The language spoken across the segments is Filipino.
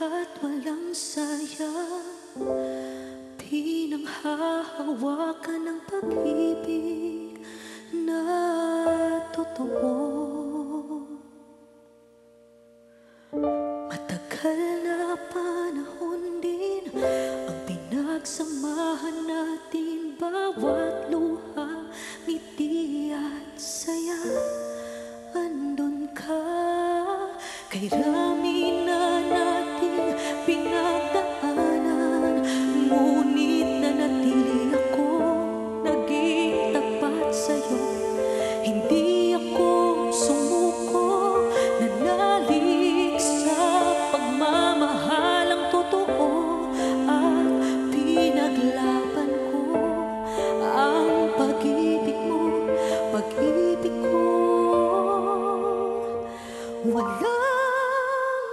lahat walang sayang. Pinanghahawakan ng pag-ibig na totoo. Matagal na panahon din ang pinagsamahan natin, bawat luha, ngiti at saya. Andun ka, kay rami na nating pinagdaanan, ngunit nanatili ako naging tapat sa'yo. Hindi ako sumuko, nanalig sa pagmamahalang totoo, at pinaglaban ko ang pag-ibig mo, pag-ibig ko. Walang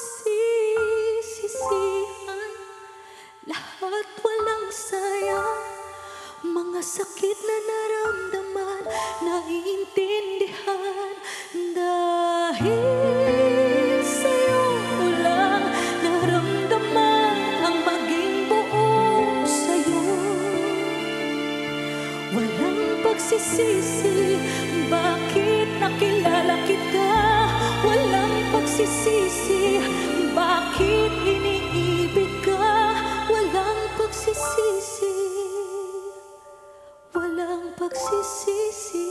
pagsisisihan, lahat walang sayang. Mga sakit na naramdaman, naiintindihan. Dahil sa'yo ko lang naramdaman ang maging buo sa'yo. Walang pagsisisi, bakit nakilala kita. Walang pagsisisi, bakit iniibig ka. Walang pagsisisi, walang pagsisisi.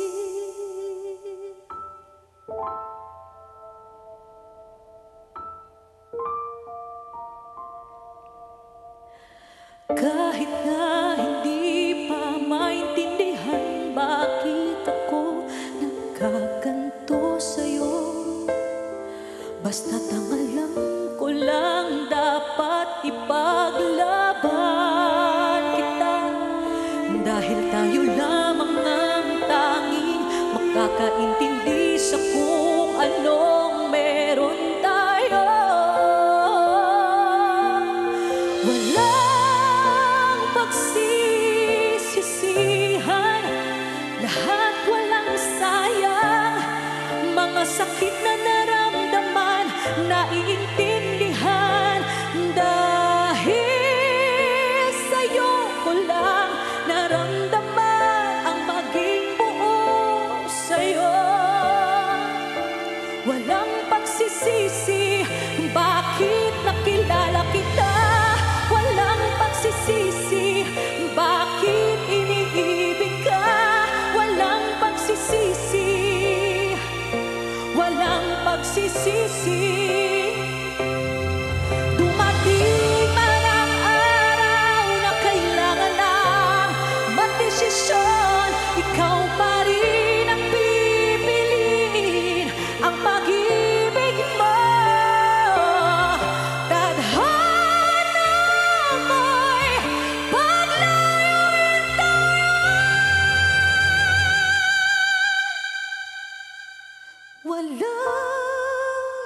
Kahit na hindi pa maintindihan bakit ako nagkaganto sa'yo, basta't ang alam ko lang, dapat ipaglaban kita. Dahil tayo lamang ang tanging makakaintindi sa kung anong meron tayo. Walang pagsisisihan, lahat walang sayang. Mga sakit na naramdaman, naiintindihan. Dahil sa'yo ko lang naramdaman ang maging buo sa'yo. Walang pagsisisi, bakit nakilala kita. Walang pagsisisi, bakit iniibig ka. Walang pagsisisi, walang pagsisisi. Dumating man ang araw na kailangan ng magdesisyon, ikaw pa rin ang pipiliin ang pag-ibig mo. Tadhana mo'y paglayuin tayo. Walang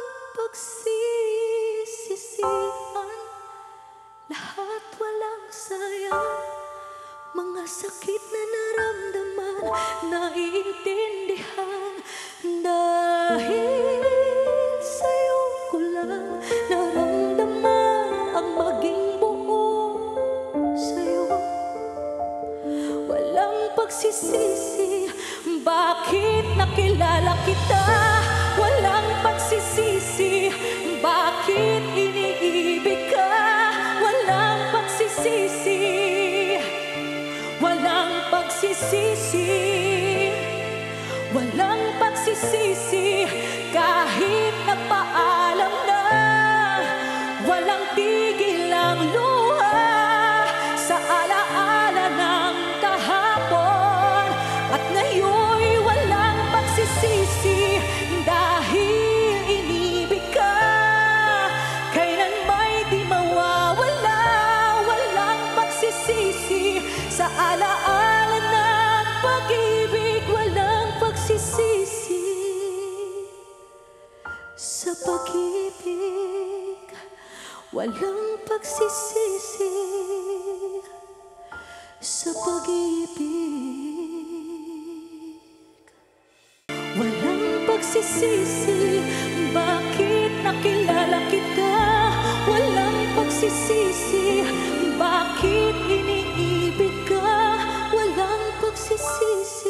pagsisisihan, lahat walang sayang. Mga sakit na naramdaman, naiintindihan. Dahil sa'yo ko lang naramdaman ang maging buo sa'yo. Walang pagsisisi, bakit nakilala kita. Walang pagsisisi, bakit iniibig ka. Walang pagsisisi, walang pagsisisi, walang pagsisisi. Kahit nagpaalam na, walang tigil ang luha sa alaala ng kahapon. At ngayon'y walang pagsisisi, dahil inibig ka. Kailan may di mawawala, walang pagsisisi sa alaala ng pag-ibig. Walang pagsisisi sa pag-ibig. Walang pagsisisi sa pag-ibig. Walang pagsisisi, bakit nakilala kita. Walang nagsisisi. Bakit iniibig ka? Walang pagsisisi.